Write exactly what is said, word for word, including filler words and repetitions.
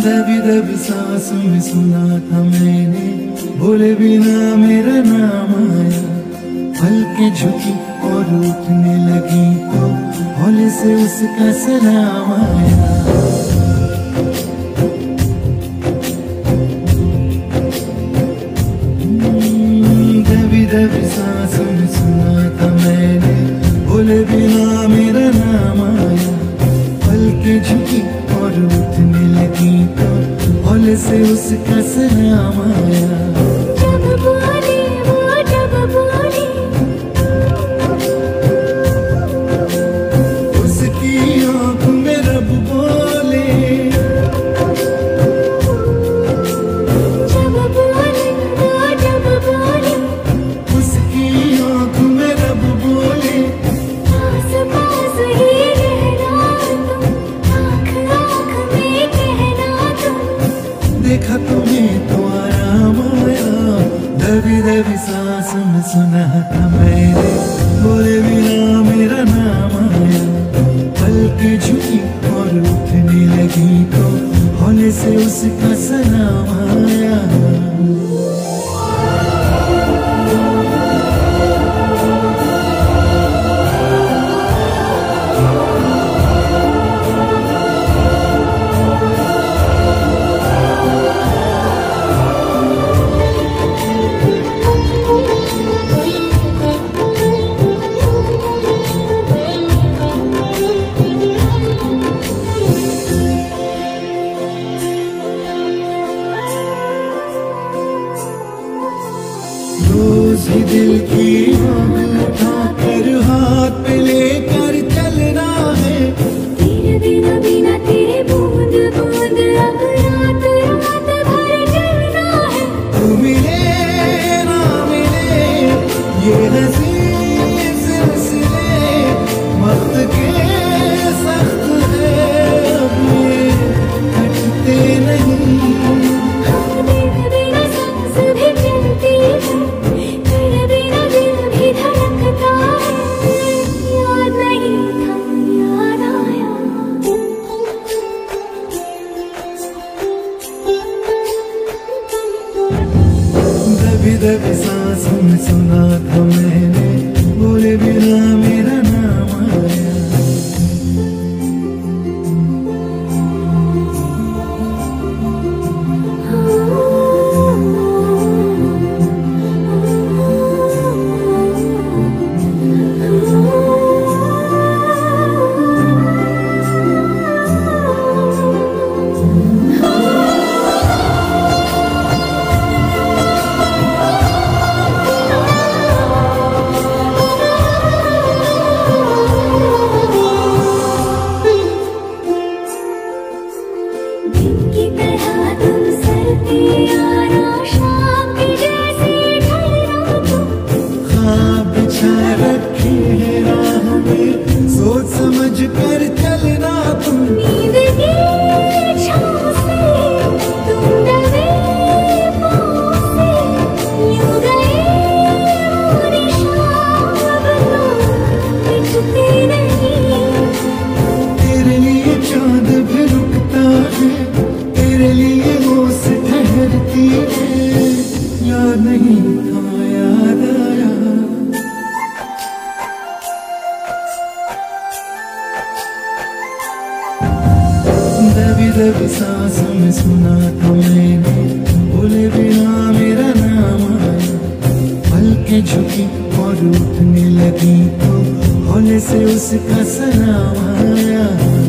दबी दबी सांसों में सुना था मैंने, बोले बिना मेरा नाम आया। पलकें झुकी और उठने लगी तो हौले से उसका सलाम आया। दबी दबी सांसों में सुना था मैंने, बोले बिना मेरा नाम आया। पलकें झुकी और उठने लगी तो हौले से उसका सलाम आया। जब बोले वो जब बोले, उसकी आँख में रब बोले। जब बोले वो जब बोले, उसकी आँख में रब बोले। पास पास ही रहना तुम, आँख आँख में कहना तुम। देखा तुम्हें तो आराम आया। दबी दबी सांस में सुना था मैंने, बोले बिना मेरा नाम आया। पलकें झुकी और उठने लगी तो हौले से उसका सलाम आया। रोज ही दिल की आँख उठाकर हाथ पे लेकर चलना है। तेरे बिना बिना तेरे बूंद बूंद अब रात रात भर जलना है। तू मिले ना मिले ये हंसी सिलसिले वक्त के सख्त है, अब ये कटते नहीं। हाँ तेरे बिना सांस भी चलती है, तेरे बिना दिल भी धड़कता है। याद नहीं था याद आया। दबी दबी सांसों में सुना था मैंने, बोले बिना मेरा नाम आया। दिन की तरह तुम सरते आना, शाम के जैसे ढलना तुम। ख्वाब बिछा रखे हैं राह में, सोच समझ कर चलना तुम। नींद की छाँव से तुम दबे पाँव से, यूं गए वो निशान अब तो मिटते नहीं। तेरे लिए चांद भी रुकता है, तेरे लिए ओस ठहरती है। याद नहीं था याद आया। दबी दबी सांसों में सुना था मैंने, बोले बिना मेरा नाम आया। पलकें झुकी और उठने लगी तो हौले से उसका सलाम आया।